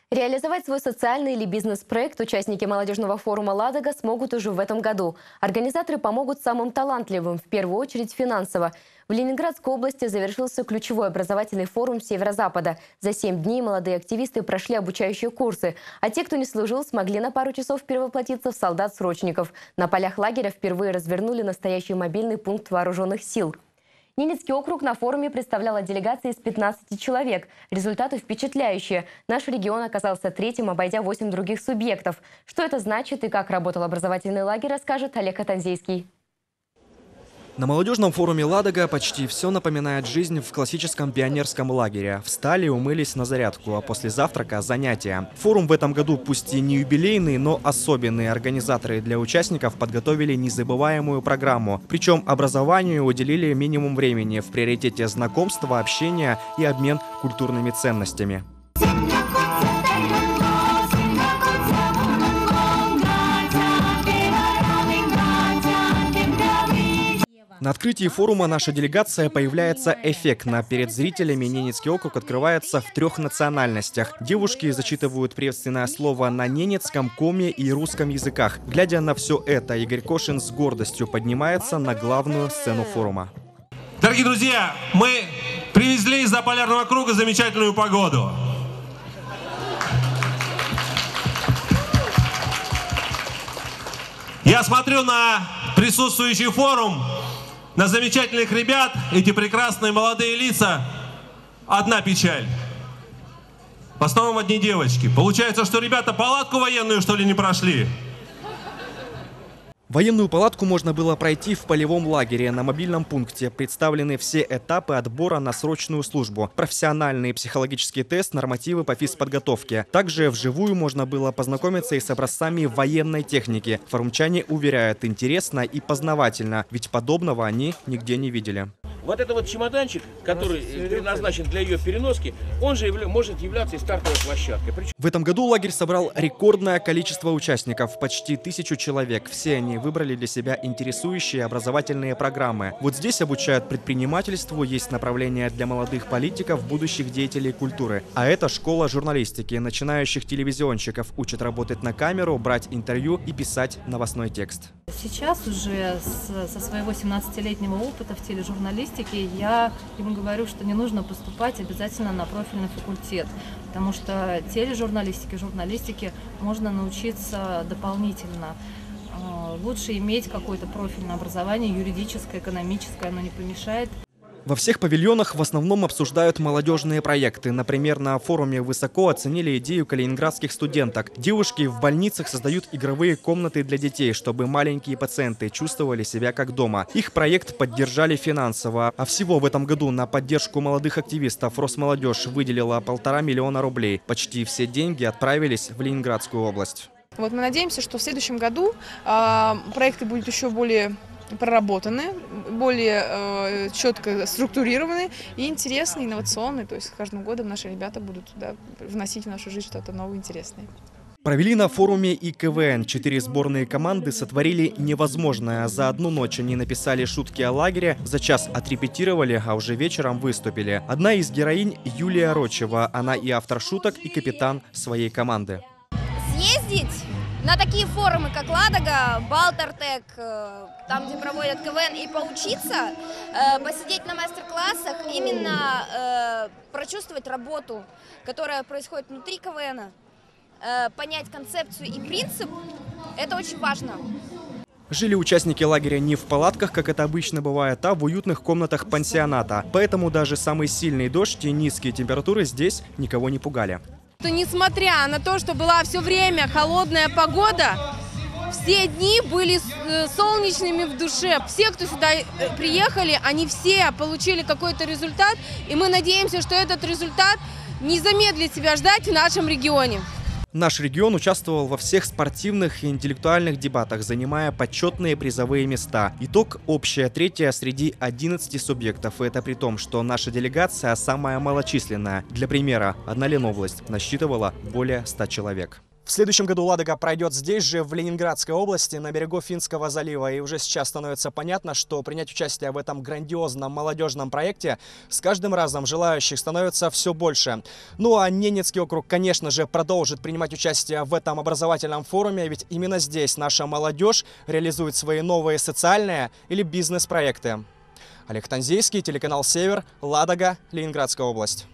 Реализовать свой социальный или бизнес-проект участники молодежного форума «Ладога» смогут уже в этом году. Организаторы помогут самым талантливым, в первую очередь финансово. В Ленинградской области завершился ключевой образовательный форум Северо-Запада. За 7 дней молодые активисты прошли обучающие курсы, а те, кто не служил, смогли на пару часов перевоплотиться в солдат-срочников. На полях лагеря впервые развернули настоящий мобильный пункт вооруженных сил. Ненецкий округ на форуме представляла делегация из 15 человек. Результаты впечатляющие. Наш регион оказался третьим, обойдя 8 других субъектов. Что это значит и как работал образовательный лагерь, расскажет Олег Атанзейский. На молодежном форуме «Ладога» почти все напоминает жизнь в классическом пионерском лагере. Встали, умылись на зарядку, а после завтрака – занятия. Форум в этом году пусть и не юбилейный, но особенный. Организаторы для участников подготовили незабываемую программу. Причем образованию уделили минимум времени. В приоритете знакомства, общения и обмен культурными ценностями. На открытии форума наша делегация появляется эффектно. Перед зрителями Ненецкий округ открывается в 3 национальностях. Девушки зачитывают приветственное слово на ненецком, коме и русском языках. Глядя на все это, Игорь Кошин с гордостью поднимается на главную сцену форума. Дорогие друзья, мы привезли из Заполярного круга замечательную погоду. Я смотрю на присутствующий форум, на замечательных ребят, эти прекрасные молодые лица. Одна печаль. В основном одни девочки. Получается, что ребята палатку военную, что ли, не прошли? Военную палатку можно было пройти в полевом лагере. На мобильном пункте представлены все этапы отбора на срочную службу. Профессиональный психологический тест, нормативы по физподготовке. Также вживую можно было познакомиться и с образцами военной техники. Форумчане уверяют, интересно и познавательно, ведь подобного они нигде не видели. Вот это вот чемоданчик, который предназначен для ее переноски, он же может являться и стартовой площадкой. В этом году лагерь собрал рекордное количество участников, почти 1000 человек. Все они выбрали для себя интересующие образовательные программы. Вот здесь обучают предпринимательству, есть направления для молодых политиков, будущих деятелей культуры. А это школа журналистики. Начинающих телевизионщиков учат работать на камеру, брать интервью и писать новостной текст. Сейчас уже со своего 17-летнего опыта в тележурналистике я ему говорю, что не нужно поступать обязательно на профильный факультет, потому что тележурналистике, журналистике можно научиться дополнительно. Лучше иметь какое-то профильное образование, юридическое, экономическое, оно не помешает. Во всех павильонах в основном обсуждают молодежные проекты. Например, на форуме высоко оценили идею калининградских студенток. Девушки в больницах создают игровые комнаты для детей, чтобы маленькие пациенты чувствовали себя как дома. Их проект поддержали финансово. А всего в этом году на поддержку молодых активистов Росмолодежь выделила 1,5 миллиона рублей. Почти все деньги отправились в Ленинградскую область. Вот мы надеемся, что в следующем году проекты будут еще более проработаны, более четко структурированы и интересные, инновационные. То есть с каждым годом наши ребята будут туда вносить в нашу жизнь что-то новое, интересное. Провели на форуме и КВН. 4 сборные команды сотворили невозможное. За одну ночь они написали шутки о лагере, за час отрепетировали, а уже вечером выступили. Одна из героинь – Юлия Рочева. Она и автор шуток, и капитан своей команды. Съездить на такие форумы, как «Ладога», «Балтартек», там, где проводят КВН, и поучиться, посидеть на мастер-классах, именно прочувствовать работу, которая происходит внутри КВНа, понять концепцию и принцип, это очень важно. Жили участники лагеря не в палатках, как это обычно бывает, а в уютных комнатах пансионата. Поэтому даже самый сильный дождь и низкие температуры здесь никого не пугали. Несмотря на то, что была все время холодная погода, все дни были солнечными в душе. Все, кто сюда приехали, они все получили какой-то результат. И мы надеемся, что этот результат не замедлит себя ждать в нашем регионе. Наш регион участвовал во всех спортивных и интеллектуальных дебатах, занимая почетные призовые места. Итог – общая 3-я среди 11 субъектов. И это при том, что наша делегация самая малочисленная. Для примера, одна Ленобласть насчитывала более 100 человек. В следующем году «Ладога» пройдет здесь же, в Ленинградской области, на берегу Финского залива. И уже сейчас становится понятно, что принять участие в этом грандиозном молодежном проекте с каждым разом желающих становится все больше. Ну а Ненецкий округ, конечно же, продолжит принимать участие в этом образовательном форуме, ведь именно здесь наша молодежь реализует свои новые социальные или бизнес-проекты. Олег Танзейский, телеканал «Север», Ладога, Ленинградская область.